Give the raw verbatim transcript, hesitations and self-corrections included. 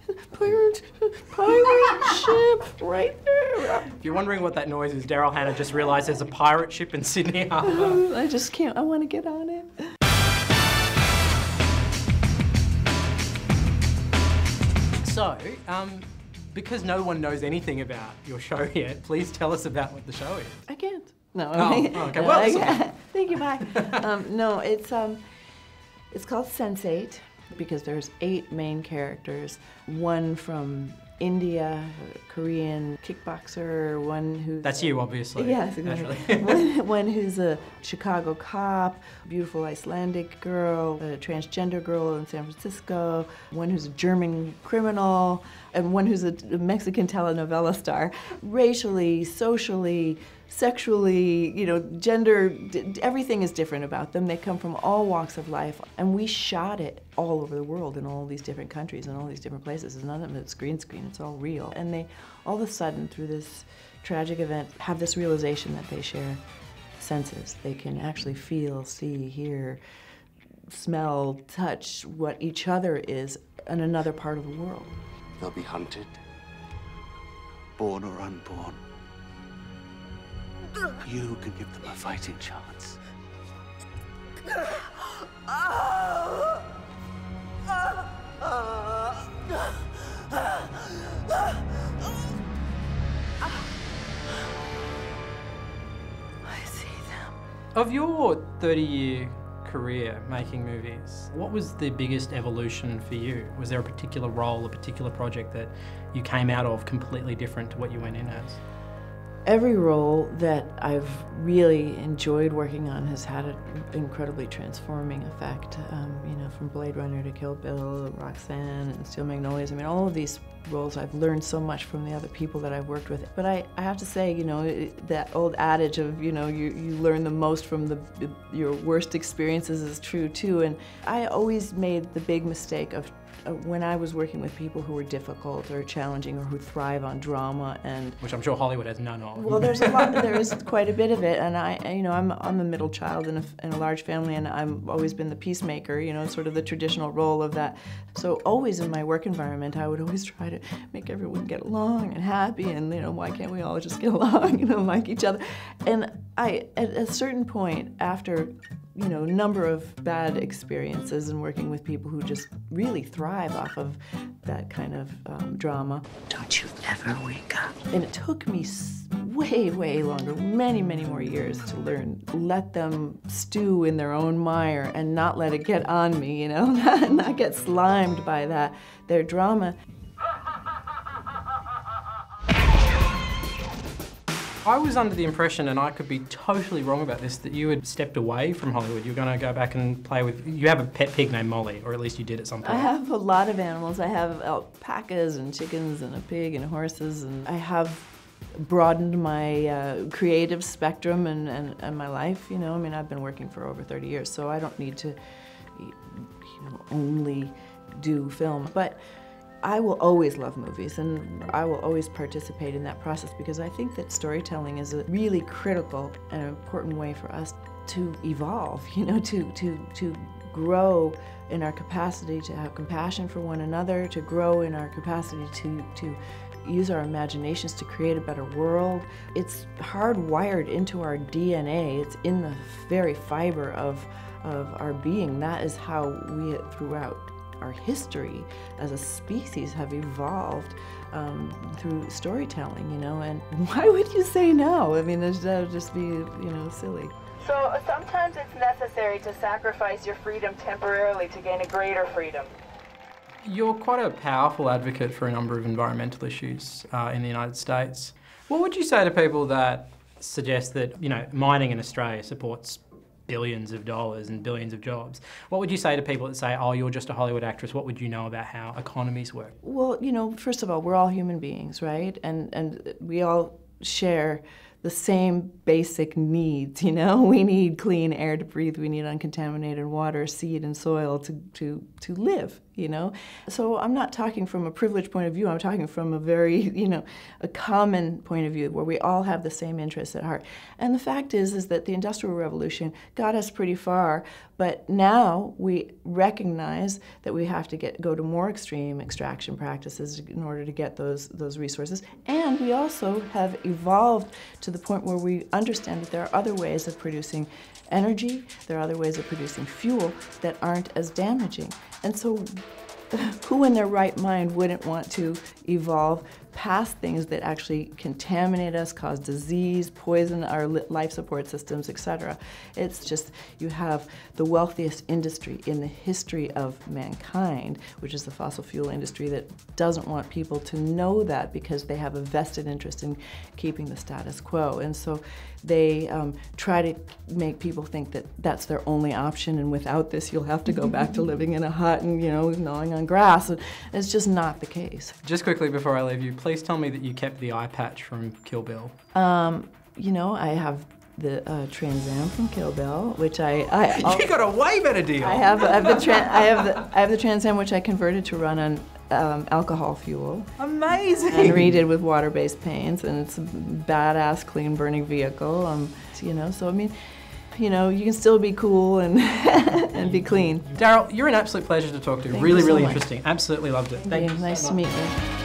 pirate, pirate ship right there. If you're wondering what that noise is, Daryl Hannah just realised there's a pirate ship in Sydney Harbour. I just can't, I want to get on it. So, um, because no one knows anything about your show yet, please tell us about what the show is. I can't. No. Oh, okay. Well, I sorry. can't. Thank you, bye. um, no, it's, um, it's called Sense eight because there's eight main characters. One from India, a Korean kickboxer, one who's... That's you, obviously. Yes, exactly. one, one who's a Chicago cop, a beautiful Icelandic girl, a transgender girl in San Francisco, one who's a German criminal, and one who's a Mexican telenovela star. Racially, socially, sexually, you know, gender, everything is different about them. They come from all walks of life, and we shot it all over the world in all these different countries and all these different places. None of it's green screen, it's all real. And they, all of a sudden, through this tragic event, have this realization that they share senses. They can actually feel, see, hear, smell, touch what each other is in another part of the world. They'll be hunted, born or unborn. You can give them a fighting chance. I see them. Of your thirty-year career making movies, what was the biggest evolution for you? Was there a particular role, a particular project that you came out of completely different to what you went in as? Every role that I've really enjoyed working on has had an incredibly transforming effect. Um, you know, from Blade Runner to Kill Bill, Roxanne, and Steel Magnolias. I mean, all of these roles, I've learned so much from the other people that I've worked with. But I, I have to say, you know, it, that old adage of, you know, you, you learn the most from the, your worst experiences is true too. And I always made the big mistake of when I was working with people who were difficult or challenging or who thrive on drama and... Which I'm sure Hollywood has none of. Well, there's a lot, there is quite a bit of it, and I, you know, I'm, I'm a middle child in a, in a large family, and I've always been the peacemaker, you know, sort of the traditional role of that. So always in my work environment, I would always try to make everyone get along and happy, and, you know, why can't we all just get along, you know, like each other? And I, at a certain point, after you know, number of bad experiences in working with people who just really thrive off of that kind of um, drama. Don't you ever wake up. And it took me way, way longer, many, many more years to learn. Let them stew in their own mire and not let it get on me, you know, not get slimed by that, their drama. I was under the impression, and I could be totally wrong about this, that you had stepped away from Hollywood. You were going to go back and play with... You have a pet pig named Molly, or at least you did at some point. I have a lot of animals. I have alpacas and chickens and a pig and horses, and I have broadened my uh, creative spectrum and, and, and my life, you know. I mean, I've been working for over thirty years, so I don't need to, you know, only do film. But I will always love movies, and I will always participate in that process because I think that storytelling is a really critical and important way for us to evolve, you know, to, to, to grow in our capacity to have compassion for one another, to grow in our capacity to, to use our imaginations to create a better world. It's hardwired into our D N A. It's in the very fiber of, of our being. That is how we, throughout our history as a species, have evolved um, through storytelling, you know, and why would you say no? I mean, that would just be, you know, silly. So uh, sometimes it's necessary to sacrifice your freedom temporarily to gain a greater freedom. You're quite a powerful advocate for a number of environmental issues uh, in the United States. What would you say to people that suggest that, you know, mining in Australia supports billions of dollars and billions of jobs? What would you say to people that say, oh, you're just a Hollywood actress? What would you know about how economies work? Well, you know, first of all, we're all human beings, right? And, and we all share the same basic needs, you know? We need clean air to breathe, we need uncontaminated water, seed, and soil to, to, to live, you know? So I'm not talking from a privileged point of view, I'm talking from a very, you know, a common point of view where we all have the same interests at heart. And the fact is, is that the Industrial Revolution got us pretty far, but now we recognize that we have to get, go to more extreme extraction practices in order to get those, those resources. And we also have evolved to the point where we understand that there are other ways of producing energy, there are other ways of producing fuel that aren't as damaging. And so who in their right mind wouldn't want to evolve past things that actually contaminate us, cause disease, poison our life support systems, et cetera. It's just, you have the wealthiest industry in the history of mankind, which is the fossil fuel industry, that doesn't want people to know that because they have a vested interest in keeping the status quo. And so they um, try to make people think that that's their only option, and without this you'll have to go back to living in a hut and, you know, gnawing on grass. And it's just not the case. Just quickly before I leave you, please tell me that you kept the eye patch from Kill Bill. Um, you know, I have the uh, Trans Am from Kill Bill, which I, I you got a way better deal. I have I have the tran I have the I have the Trans Am, which I converted to run on um, alcohol fuel. Amazing. And redid with water-based paints, and it's a badass, clean-burning vehicle. Um, you know, so I mean, you know, you can still be cool and and be clean. Daryl, you're an absolute pleasure to talk to. Thank really, you so really much. interesting. Absolutely loved it. Thank Thank you. you. Nice to meet you.